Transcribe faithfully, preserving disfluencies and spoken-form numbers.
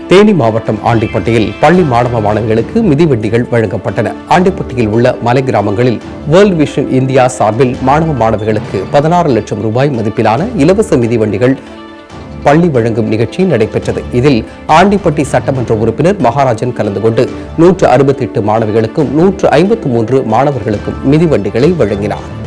தேனி மாவட்டம் ஆண்டிப்பட்டியில் பள்ளி மாணவ மாணவிகளுக்கு மிதிவண்டிகள் வழங்கப்பட்டன. ஆண்டிப்பட்டியில் உள்ள மலை கிராமங்களில் வேர்ல்ட் விஷன் இந்தியா சார்பில் மாணவ மாணவிகளுக்கு பதினாறு லட்சம் ரூபாய் மதிப்பிலான இலவச மிதிவண்டிகள் பள்ளி வழங்கும் நிகழ்ச்சி நடைபெற்றது. இதில் ஆண்டிப்பட்டி சட்டமன்ற உறுப்பினர் மகாராஜன் கலந்து கொண்டு நூற்று அறுபத்தி எட்டு மாணவிகளுக்கும் நூற்று ஐம்பத்து மூன்று மாணவர்களுக்கும் மிதிவண்டிகளை வழங்கினார்.